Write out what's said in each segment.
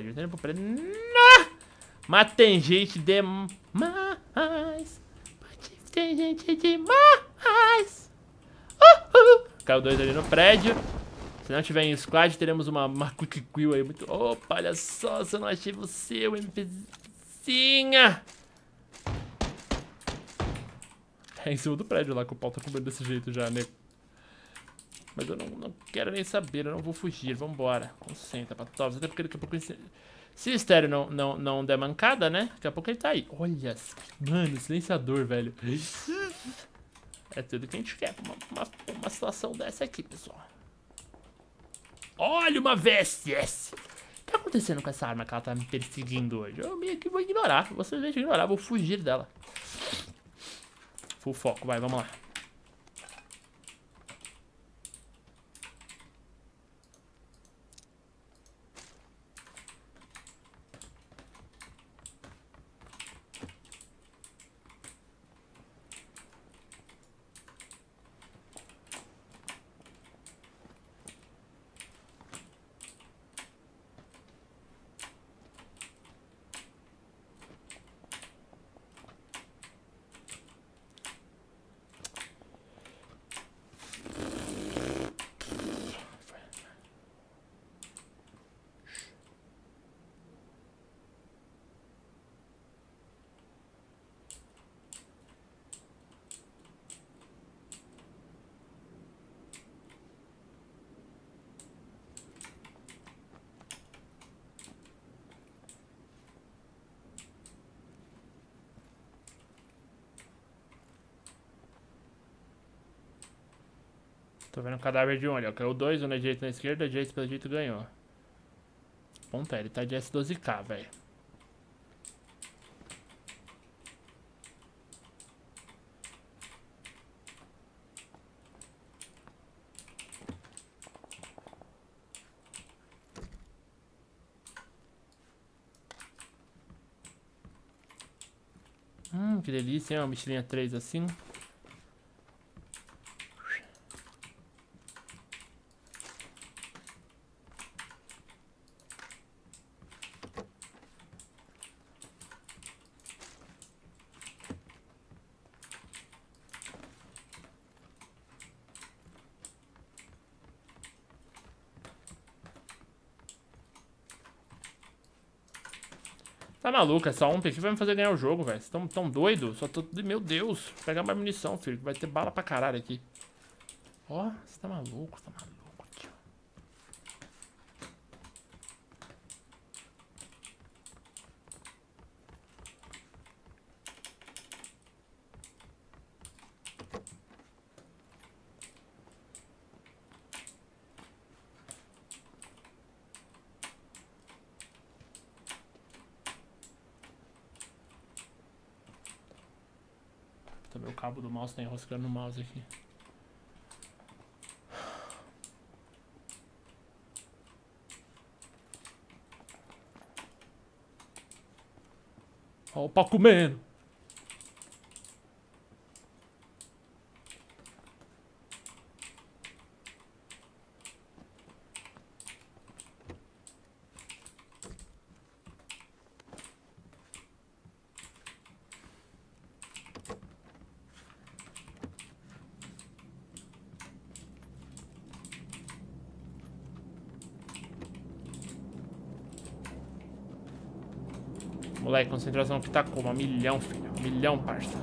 Tá indo pro prédio. Não! Mas tem gente demais. Tem gente demais. Caiu 2 ali no prédio. Se não tiver em squad, teremos uma quick kill aí muito... Opa, olha só, se eu não achei você, o MPzinha. É em cima do prédio lá, que o pau tá cobrindo desse jeito já, né? Mas eu não quero nem saber, eu não vou fugir, vambora. Concentra, Patovs, até porque daqui a pouco... Se o estéreo não der mancada, né? Daqui a pouco ele tá aí. Olha, mano, silenciador, velho. É tudo que a gente quer pra uma situação dessa aqui, pessoal. Olha uma VSS. O que tá acontecendo com essa arma que ela tá me perseguindo hoje? Eu meio que vou ignorar. Vocês vão ignorar, vou fugir dela. Full foco, vai, vamos lá. Tô vendo um cadáver de onde, ó. Caiu 2, um na direita e na esquerda, a direita pelo jeito ganhou. Ponta, ele tá de S12K, velho. Que delícia, hein? Uma mochilinha 3 assim. Tá maluco, é só um que vai me fazer ganhar o jogo, velho. Vocês tão doido? Só tô... Meu Deus. Vou pegar mais munição, filho. Vai ter bala pra caralho aqui. Ó, você tá maluco, tá maluco, tio. Também o cabo do mouse tá enroscando no mouse aqui. Ó o pau comendo. Moleque, concentração que tá como? 1 milhão, filho. 1 milhão, parça.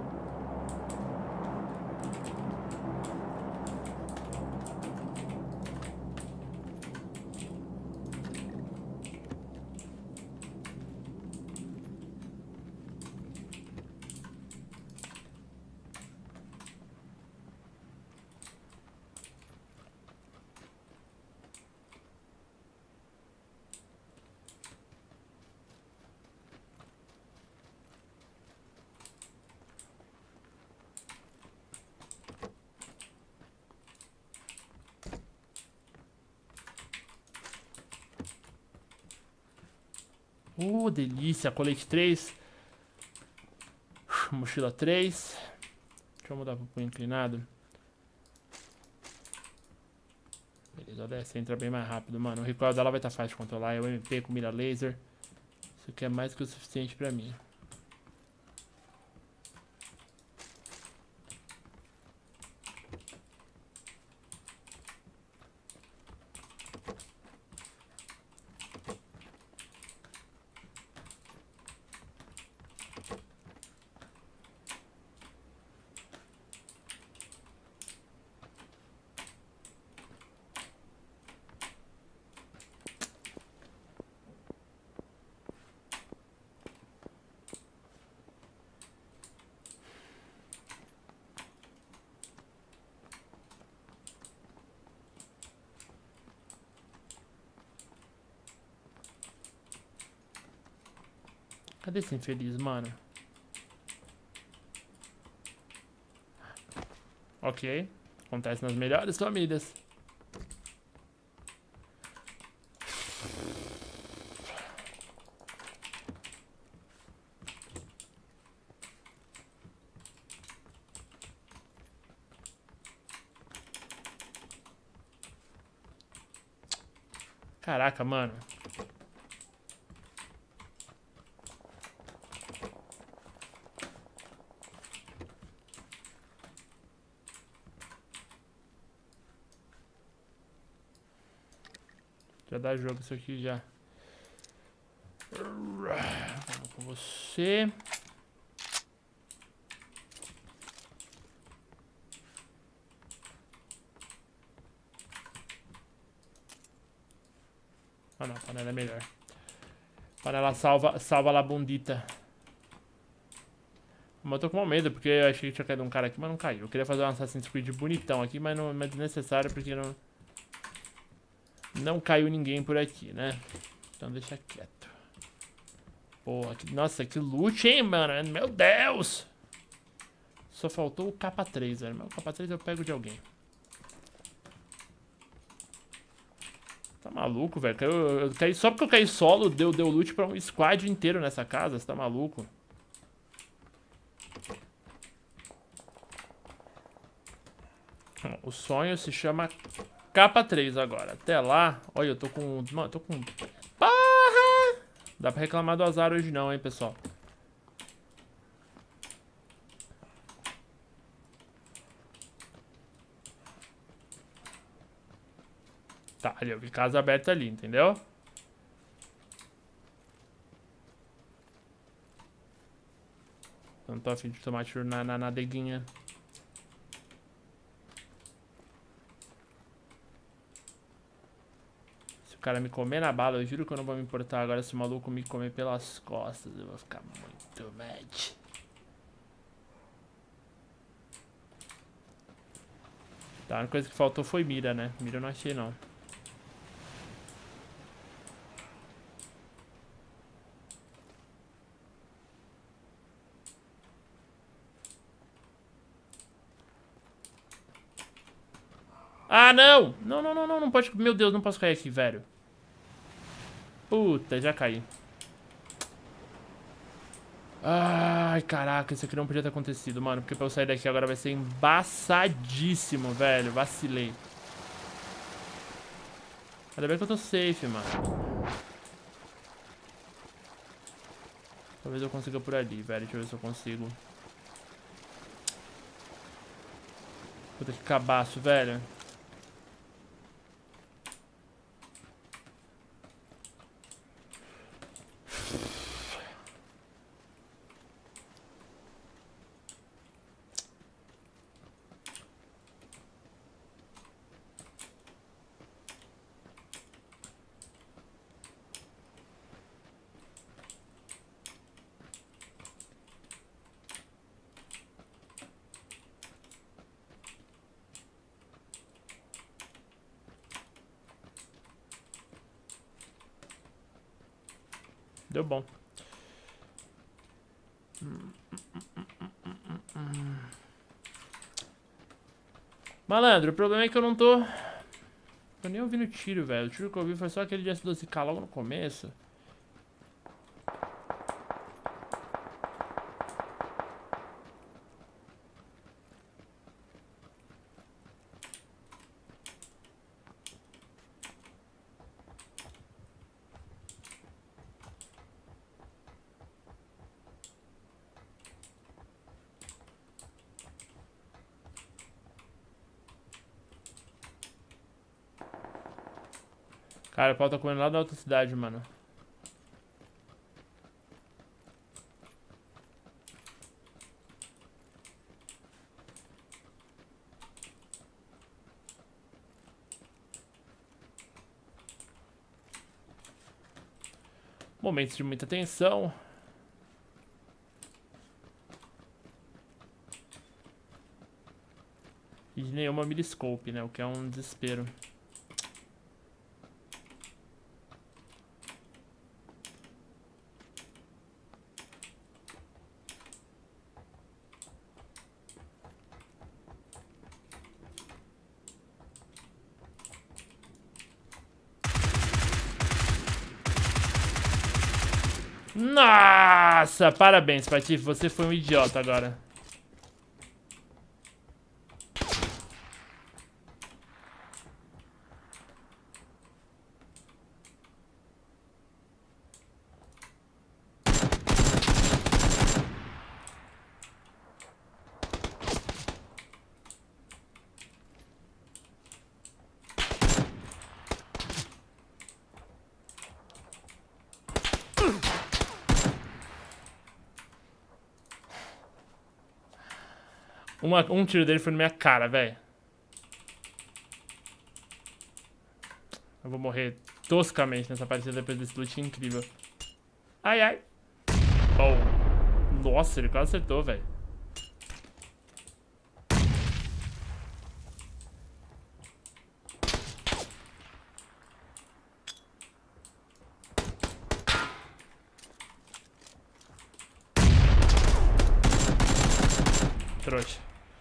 Delícia. Colete 3. Mochila 3. Deixa eu mudar pro punho inclinado. Beleza, A DS entra bem mais rápido, mano. O recoil dela vai estar fácil de controlar. É o MP com mira laser. Isso aqui é mais que o suficiente pra mim. Cadê esse infeliz, mano? Ok. Acontece nas melhores famílias. Caraca, mano. Já dá jogo isso aqui já. Vamos com você. Ah não, a panela é melhor. Panela salva la bundita. Mas eu tô com medo, porque eu achei que tinha caído um cara aqui, mas não caiu. Eu queria fazer um Assassin's Creed bonitão aqui, mas não é desnecessário, porque não caiu ninguém por aqui, né? Então deixa quieto. Porra, nossa, que loot, hein, mano? Meu Deus! Só faltou o capa 3, velho. Mas o capa 3 eu pego de alguém. Tá maluco, velho? Eu caí, só porque eu caí solo, deu loot pra um squad inteiro nessa casa. Você tá maluco? O sonho se chama capa 3 agora. Até lá... Olha, eu tô com... Mano, eu tô com... Porra! Dá pra reclamar do azar hoje não, hein, pessoal. Tá, ali, eu vi casa aberta ali, entendeu? Não tô afim de tomar tiro na deguinha. Se o cara me comer na bala, eu juro que eu não vou me importar. Agora se o maluco me comer pelas costas, eu vou ficar muito mad. Tá, a única coisa que faltou foi mira, né? Mira eu não achei, não. Ah, não! Não, não, não, não, não pode... Meu Deus, não posso cair aqui, velho. Puta, já caí. Ai, caraca, isso aqui não podia ter acontecido, mano. Porque pra eu sair daqui agora vai ser embaçadíssimo, velho. Vacilei. Ainda bem que eu tô safe, mano. Talvez eu consiga por ali, velho. Deixa eu ver se eu consigo. Puta que cabaço, velho. Deu bom. Malandro, o problema é que eu não tô... Eu nem ouvindo tiro, velho. O tiro que eu ouvi foi só aquele de S12K logo no começo. Cara, o pau tá comendo lá da outra cidade, mano. Momentos de muita tensão. E nenhuma miliscope, né? O que é um desespero. Nossa! Parabéns, Patife. Você foi um idiota agora. Um tiro dele foi na minha cara, velho. Eu vou morrer toscamente nessa partida depois desse loot incrível. Ai, ai. Oh. Nossa, ele quase acertou, velho. Trouxa.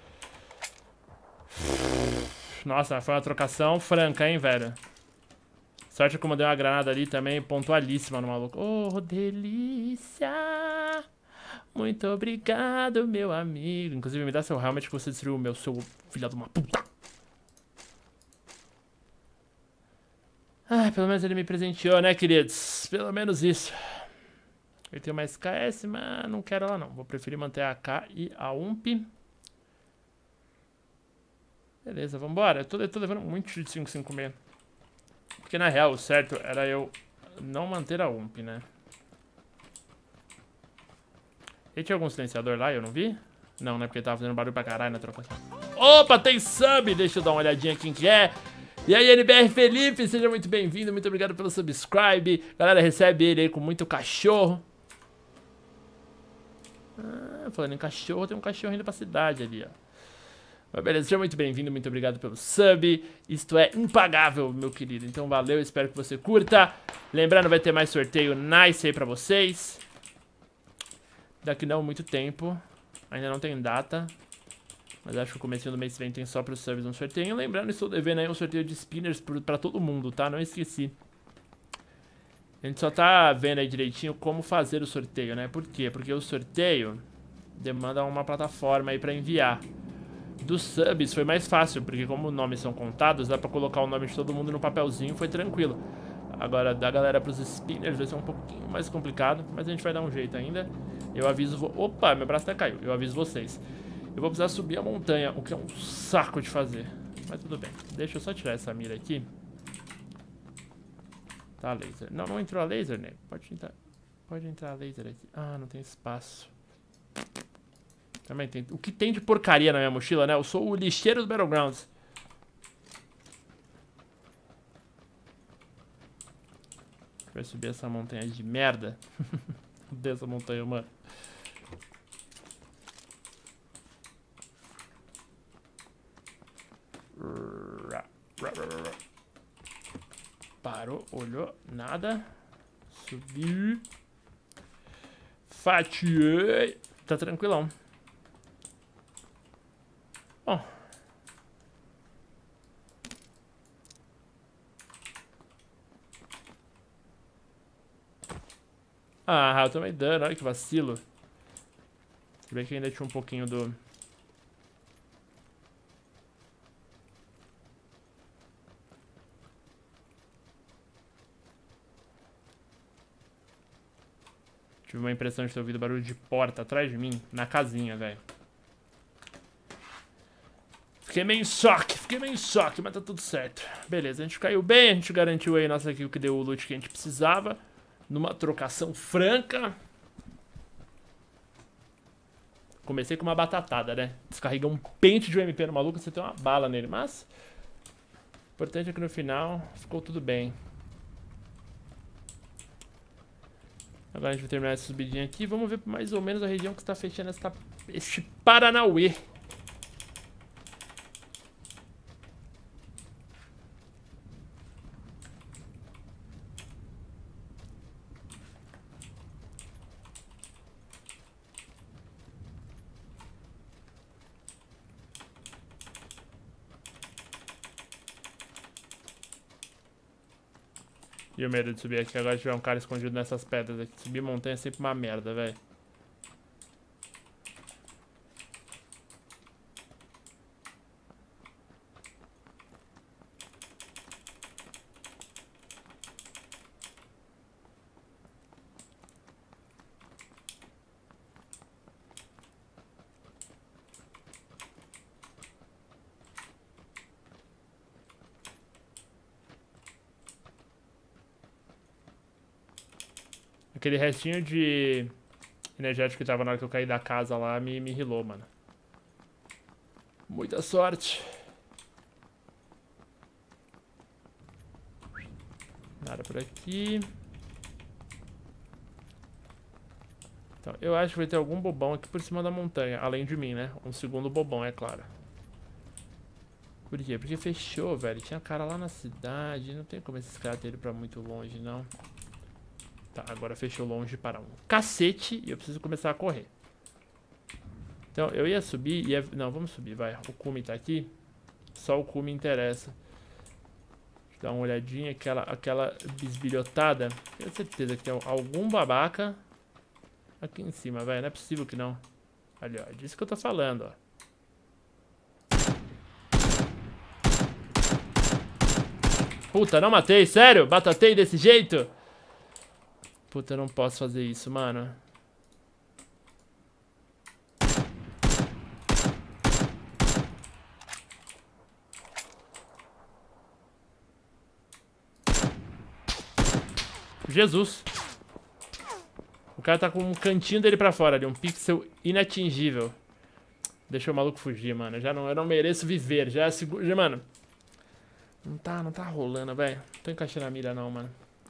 Nossa, foi uma trocação franca, hein, velho. Sorte que eu mandei uma granada ali também, pontualíssima no maluco. Oh, delícia! Muito obrigado, meu amigo. Inclusive, me dá seu helmet que você destruiu o meu, seu filho de uma puta. Ah, pelo menos ele me presenteou, né, queridos? Pelo menos isso. Eu tenho mais KS, mas não quero ela não. Vou preferir manter a AK e a UMP. Beleza, vambora. Eu tô levando muito de 556. Porque na real, o certo era eu não manter a UMP, né? E tinha algum silenciador lá, eu não vi? Não, né? Porque tava fazendo barulho pra caralho na trocação. Opa, tem sub! Deixa eu dar uma olhadinha quem que é. E aí, NBR Felipe, seja muito bem-vindo. Muito obrigado pelo subscribe. Galera, recebe ele aí com muito cachorro. Ah, falando em cachorro, tem um cachorro indo pra cidade ali, ó. Mas beleza, seja muito bem-vindo, muito obrigado pelo sub. Isto é impagável, meu querido. Então valeu, espero que você curta. Lembrando, vai ter mais sorteio nice aí pra vocês. Daqui não muito tempo. Ainda não tem data. Mas acho que o comecinho do mês que vem tem só pros subs um sorteio. Lembrando, estou devendo aí um sorteio de spinners pra todo mundo, tá? Não esqueci. A gente só tá vendo aí direitinho como fazer o sorteio, né? Por quê? Porque o sorteio demanda uma plataforma aí pra enviar. Dos subs foi mais fácil, porque como os nomes são contados, dá pra colocar o nome de todo mundo no papelzinho, foi tranquilo. Agora, da galera pros spinners vai ser um pouquinho mais complicado, mas a gente vai dar um jeito ainda. Eu aviso... Opa, meu braço até caiu. Eu aviso vocês. Eu vou precisar subir a montanha, o que é um saco de fazer. Mas tudo bem. Deixa eu só tirar essa mira aqui. Tá, laser. Não, não entrou a laser, né? Pode entrar a laser aqui. Ah, não tem espaço. Também tem. O que tem de porcaria na minha mochila, né? Eu sou o lixeiro do Battlegrounds. Vai subir essa montanha de merda. Dessa montanha, mano. Parou, olhou, nada. Subi. Fatiei. Tá tranquilão. Bom. Ah, eu tomei dano, olha que vacilo. Se bem que ainda tinha um pouquinho do... Tive uma impressão de ter ouvido barulho de porta atrás de mim, na casinha, velho. Fiquei meio em choque, mas tá tudo certo. Beleza, a gente caiu bem, a gente garantiu aí nossa kill que deu o loot que a gente precisava. Numa trocação franca. Comecei com uma batatada, né? Descarrega um pente de UMP no maluco, você tem uma bala nele, mas... O importante é que no final ficou tudo bem. Agora a gente vai terminar essa subidinha aqui. Vamos ver mais ou menos a região que está fechando este Paranauê. E o medo de subir aqui agora tiver um cara escondido nessas pedras aqui. Subir montanha é sempre uma merda, velho. Aquele restinho de energético que tava na hora que eu caí da casa lá me rilou, mano. Muita sorte. Nada por aqui. Então, eu acho que vai ter algum bobão aqui por cima da montanha. Além de mim, né? Um segundo bobão, é claro. Por quê? Porque fechou, velho. Tinha cara lá na cidade. Não tem como esses caras terem ido pra muito longe, não. Tá, agora fechou longe para um cacete e eu preciso começar a correr. Então, eu ia subir e ia... Não, vamos subir, vai. O cume tá aqui. Só o cume interessa. Deixa eu dar uma olhadinha. Aquela bisbilhotada. Tenho certeza que tem algum babaca aqui em cima, velho. Não é possível que não. Ali, ó. É disso que eu tô falando, ó. Puta, não matei. Sério? Batatei desse jeito? Puta, eu não posso fazer isso, mano. Jesus. O cara tá com um cantinho dele pra fora ali, um pixel inatingível. Deixa o maluco fugir, mano. Eu não mereço viver. Mano. Não tá rolando, velho. Não tô encaixando a mira não, mano.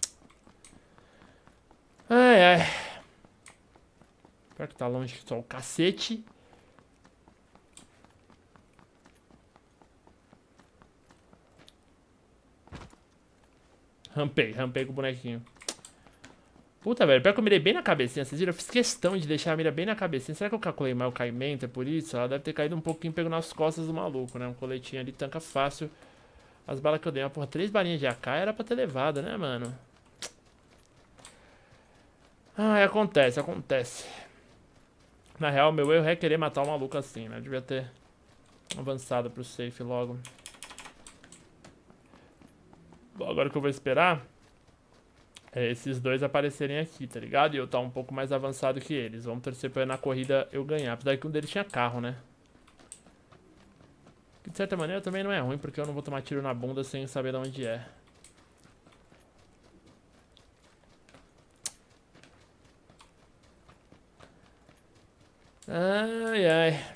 Ai, ai. Pior que tá longe só o cacete. Rampei com o bonequinho. Puta, velho, pior que eu mirei bem na cabecinha. Vocês viram? Eu fiz questão de deixar a mira bem na cabecinha. Será que eu calculei mal o caimento? É por isso? Ela deve ter caído um pouquinho, pegou nas costas do maluco, né? Um coletinho ali tanca fácil as balas que eu dei. Mas, porra, 3 balinhas de AK era pra ter levado, né, mano? Ai, acontece. Na real, meu erro é querer matar o maluco assim, né? Eu devia ter avançado pro safe logo. Bom, agora o que eu vou esperar é esses dois aparecerem aqui, tá ligado? E eu tá um pouco mais avançado que eles. Vamos torcer pra na corrida eu ganhar. Apesar que um deles tinha carro, né? Que de certa maneira também não é ruim, porque eu não vou tomar tiro na bunda sem saber de onde é. Ai, ai.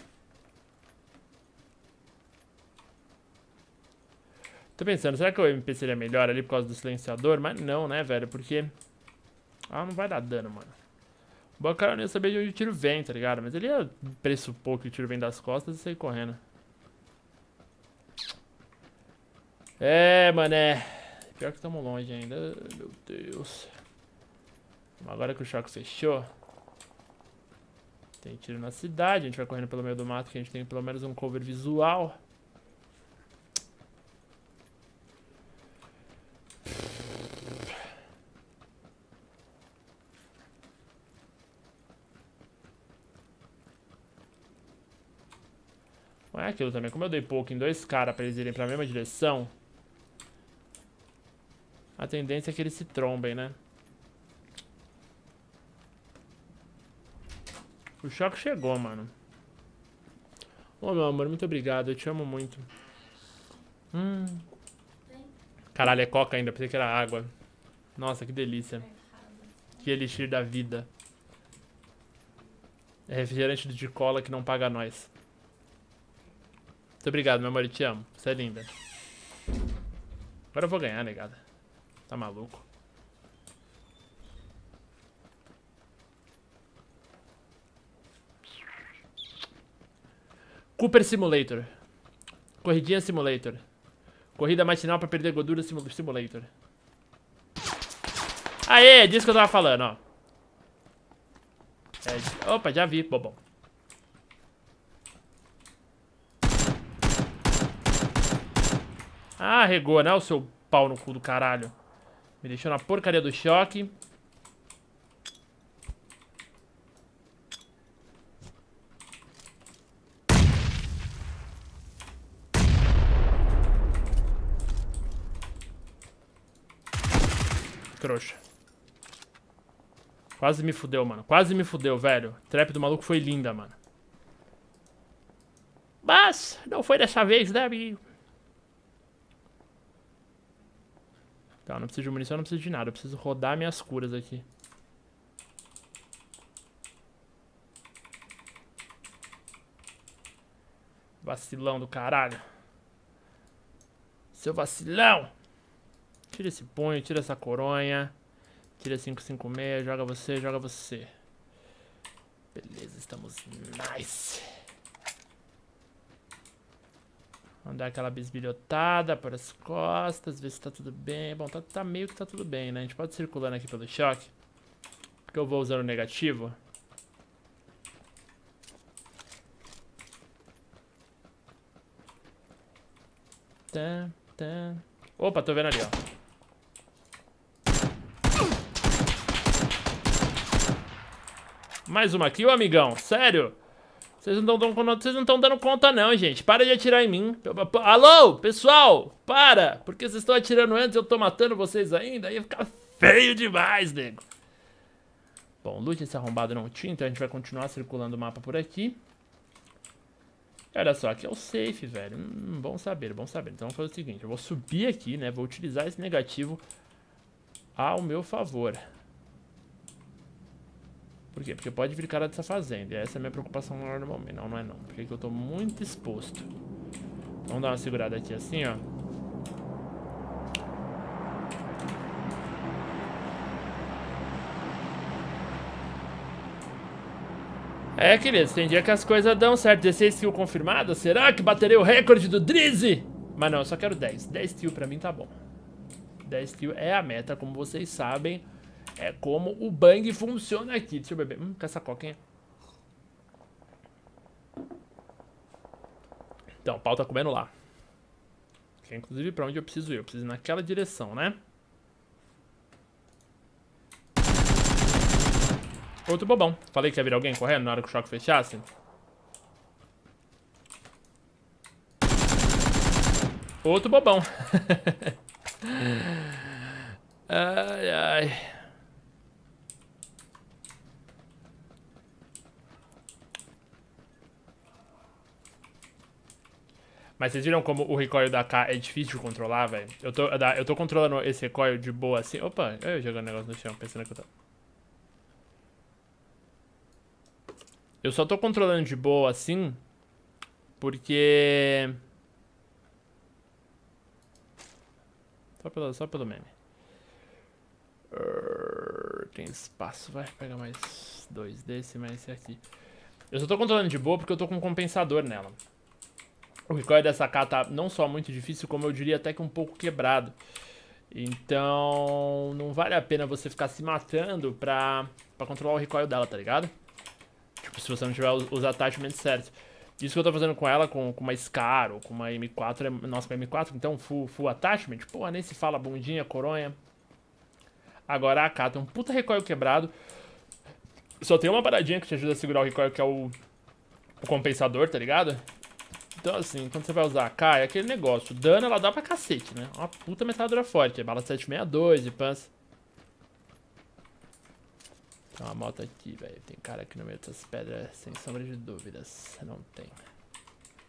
Tô pensando, será que o MP seria melhor ali por causa do silenciador? Mas não, né, velho? Porque... Ah, não vai dar dano, mano. O bom cara não ia saber de onde o tiro vem, tá ligado? Mas ele ia pressupor que o tiro vem das costas e sair correndo. É, mané. Pior que estamos longe ainda. Meu Deus. Agora que o choque fechou. Tem tiro na cidade. A gente vai correndo pelo meio do mato, que a gente tem pelo menos um cover visual. Não é aquilo também. Como eu dei pouco em 2 caras pra eles irem pra mesma direção, a tendência é que eles se trombem, né? O choque chegou, mano. Ô, meu amor, muito obrigado. Eu te amo muito. Caralho, é coca ainda. Pensei que era água. Nossa, que delícia. Que elixir da vida. É refrigerante de cola que não paga nós. Muito obrigado, meu amor. Eu te amo. Você é linda. Agora eu vou ganhar, negada. Tá maluco? Cooper Simulator. Corridinha Simulator. Corrida matinal pra perder gordura Simulator. Aê, disso que eu tava falando, ó. Opa, já vi, bobão. Ah, regou, né, o seu pau no cu do caralho. Me deixou na porcaria do choque. Trouxa. Quase me fudeu, mano. Quase me fudeu, velho. A trap do maluco foi linda, mano. Mas não foi dessa vez, né, amigo? Tá, não preciso de munição, não preciso de nada. Eu preciso rodar minhas curas aqui. Vacilão do caralho. Seu vacilão. Tira esse punho, tira essa coronha. Tira 556, joga você, joga você. Beleza, estamos nice. Vamos dar aquela bisbilhotada por as costas, ver se tá tudo bem. Bom, tá meio que tá tudo bem, né? A gente pode ir circulando aqui pelo choque. Porque eu vou usando o negativo. Opa, tô vendo ali, ó. Mais uma kill, amigão. Sério? Vocês não estão dando conta não, gente. Para de atirar em mim. Alô, pessoal, para. Porque vocês estão atirando antes e eu tô matando vocês ainda. Aí fica feio demais, nego. Bom, lute esse arrombado não tinha, então a gente vai continuar circulando o mapa por aqui. Olha só, aqui é o safe, velho. Bom saber, bom saber. Então vamos fazer o seguinte, eu vou subir aqui, né? Vou utilizar esse negativo ao meu favor. Por quê? Porque pode vir cara dessa fazenda. E essa é a minha preocupação maior no momento. Não, não é não. Porque eu tô muito exposto. Vamos dar uma segurada aqui assim, ó. É, queridos, tem dia que as coisas dão certo. 16 kills confirmadas. Será que baterei o recorde do Drizzy? Mas não, eu só quero 10. 10 kills pra mim tá bom. 10 kills é a meta, como vocês sabem. É como o bang funciona aqui. Deixa eu beber. Com essa coquinha. Então, o pau tá comendo lá. Que é inclusive pra onde eu preciso ir. Eu preciso ir naquela direção, né? Outro bobão. Falei que ia vir alguém correndo na hora que o choque fechasse. Outro bobão. Ai, ai. Mas vocês viram como o recoil da AK é difícil de controlar, velho? Eu tô controlando esse recoil de boa assim. Opa, eu jogando negócio no chão, pensando que eu tô... Eu só tô controlando de boa assim, porque... Só pelo meme. Tem espaço, vai pegar mais 2 desse, mais esse aqui. Eu só tô controlando de boa porque eu tô com um compensador nela. O recoil dessa AK tá não só muito difícil, como eu diria até que um pouco quebrado. Então, não vale a pena você ficar se matando pra controlar o recoil dela, tá ligado? Tipo, se você não tiver os attachments certos. Isso que eu tô fazendo com ela, com uma Scar ou com uma M4, nossa, com a M4, então full attachment, porra, nem se fala bundinha, coronha. Agora a AK tem um puta recoil quebrado. Só tem uma paradinha que te ajuda a segurar o recoil, que é o compensador, tá ligado? Então assim, quando você vai usar a AK, é aquele negócio. O dano ela dá pra cacete, né? Uma puta metralhadora forte. É bala 762 e pans. Tem uma moto aqui, velho. Tem cara aqui no meio dessas pedras, sem sombra de dúvidas. Não tem.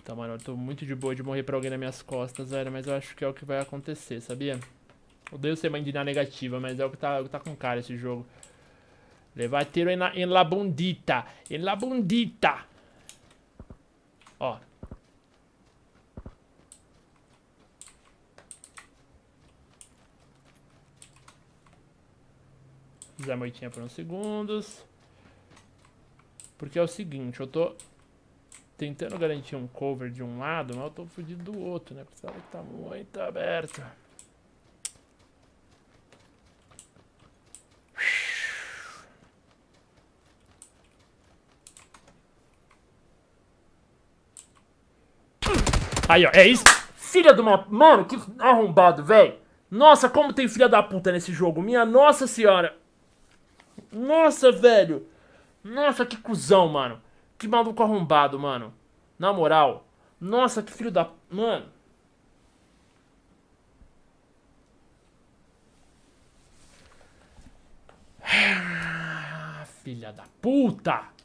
Puta, mano, eu tô muito de boa de morrer pra alguém nas minhas costas, velho. Mas eu acho que é o que vai acontecer, sabia? Odeio ser mandina negativa, mas é o que tá com cara esse jogo. Levar tiro em la bundita. Em la bundita. Ó. Fizer a moitinha por uns segundos. Porque é o seguinte, eu tô tentando garantir um cover de um lado, mas eu tô fudido do outro, né? Porque ela tá muito aberto. Aí, ó, é isso. Filha de uma... Mano, que arrombado, velho. Nossa, como tem filha da puta nesse jogo. Minha nossa senhora. Nossa, velho. Nossa, que cuzão, mano. Que maluco arrombado, mano. Na moral. Nossa, que filho da... Mano. Filha da puta.